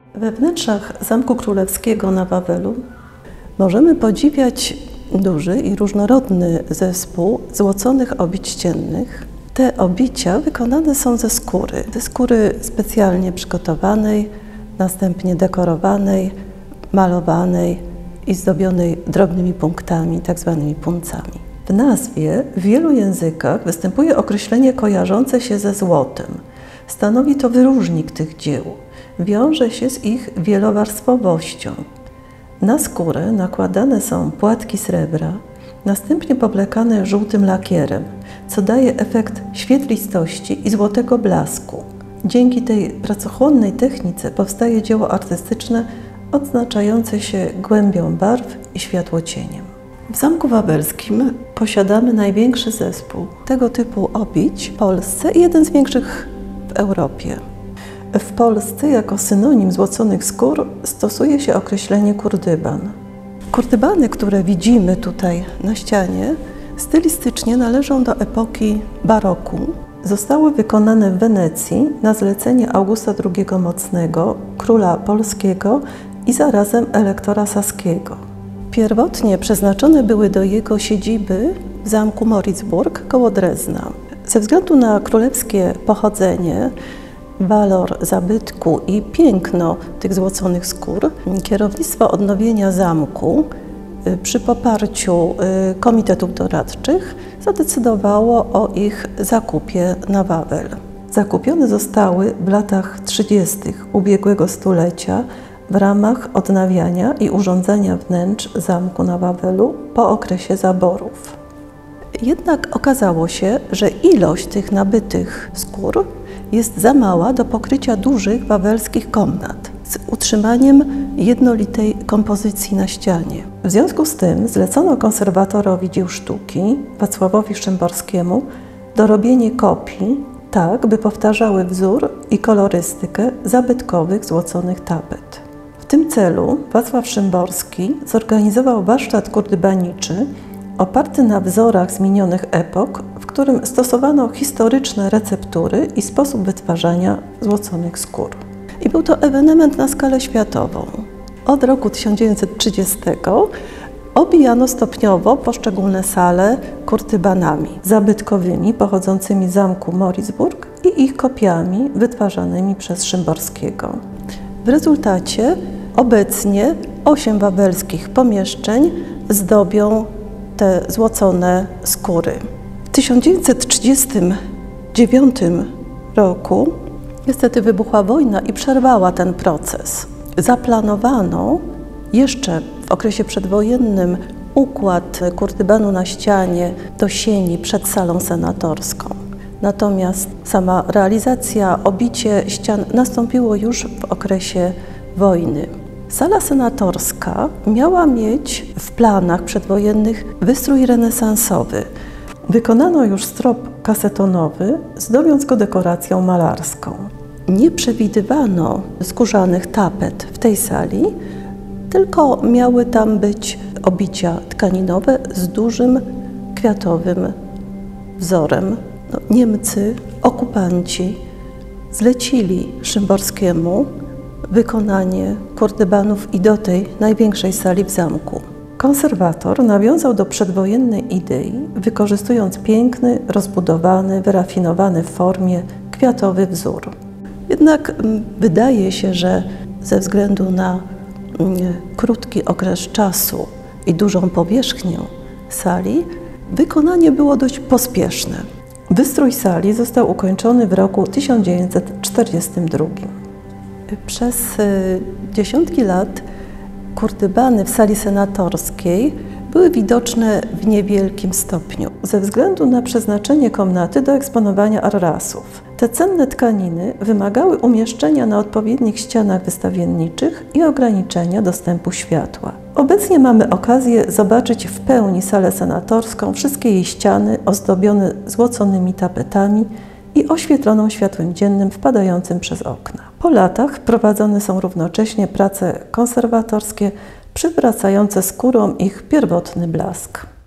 We wnętrzach Zamku Królewskiego na Wawelu możemy podziwiać duży i różnorodny zespół złoconych obić ściennych. Te obicia wykonane są ze skóry specjalnie przygotowanej, następnie dekorowanej, malowanej i zdobionej drobnymi punktami, tak zwanymi puncami. W nazwie w wielu językach występuje określenie kojarzące się ze złotem. Stanowi to wyróżnik tych dzieł. Wiąże się z ich wielowarstwowością. Na skórę nakładane są płatki srebra, następnie powlekane żółtym lakierem, co daje efekt świetlistości i złotego blasku. Dzięki tej pracochłonnej technice powstaje dzieło artystyczne odznaczające się głębią barw i światłocieniem. W Zamku Wawelskim posiadamy największy zespół tego typu obić w Polsce i jeden z większych w Europie. W Polsce jako synonim złoconych skór stosuje się określenie kurdyban. Kurdybany, które widzimy tutaj na ścianie, stylistycznie należą do epoki baroku. Zostały wykonane w Wenecji na zlecenie Augusta II Mocnego, króla polskiego i zarazem elektora saskiego. Pierwotnie przeznaczone były do jego siedziby w zamku Moritzburg koło Drezna. Ze względu na królewskie pochodzenie, walor zabytku i piękno tych złoconych skór, kierownictwo odnowienia zamku przy poparciu komitetów doradczych zadecydowało o ich zakupie na Wawel. Zakupione zostały w latach 30. ubiegłego stulecia w ramach odnawiania i urządzania wnętrz zamku na Wawelu po okresie zaborów. Jednak okazało się, że ilość tych nabytych skór jest za mała do pokrycia dużych wawelskich komnat z utrzymaniem jednolitej kompozycji na ścianie. W związku z tym zlecono konserwatorowi dzieł sztuki, Wacławowi Szymborskiemu, dorobienie kopii, tak by powtarzały wzór i kolorystykę zabytkowych złoconych tapet. W tym celu Wacław Szymborski zorganizował warsztat kurdybaniczy oparty na wzorach z minionych epok, w którym stosowano historyczne receptury i sposób wytwarzania złoconych skór. I był to ewenement na skalę światową. Od roku 1930 obijano stopniowo poszczególne sale kurdybanami zabytkowymi pochodzącymi z zamku Moritzburg i ich kopiami wytwarzanymi przez Szymborskiego. W rezultacie obecnie 8 wawelskich pomieszczeń zdobią te złocone skóry. W 1939 roku niestety wybuchła wojna i przerwała ten proces. Zaplanowano jeszcze w okresie przedwojennym układ kurdybanu na ścianie do sieni przed salą senatorską. Natomiast sama realizacja, obicie ścian nastąpiło już w okresie wojny. Sala senatorska miała mieć w planach przedwojennych wystrój renesansowy. Wykonano już strop kasetonowy, zdobiąc go dekoracją malarską. Nie przewidywano skórzanych tapet w tej sali, tylko miały tam być obicia tkaninowe z dużym kwiatowym wzorem. Niemcy, okupanci, zlecili Szymborskiemu wykonanie kurdybanów i do tej największej sali w zamku. Konserwator nawiązał do przedwojennej idei, wykorzystując piękny, rozbudowany, wyrafinowany w formie kwiatowy wzór. Jednak wydaje się, że ze względu na krótki okres czasu i dużą powierzchnię sali, wykonanie było dość pospieszne. Wystrój sali został ukończony w roku 1942. Przez dziesiątki lat kurdybany w sali senatorskiej były widoczne w niewielkim stopniu ze względu na przeznaczenie komnaty do eksponowania arrasów. Te cenne tkaniny wymagały umieszczenia na odpowiednich ścianach wystawienniczych i ograniczenia dostępu światła. Obecnie mamy okazję zobaczyć w pełni salę senatorską, wszystkie jej ściany ozdobione złoconymi tapetami i oświetloną światłem dziennym wpadającym przez okna. Po latach prowadzone są równocześnie prace konserwatorskie przywracające skórom ich pierwotny blask.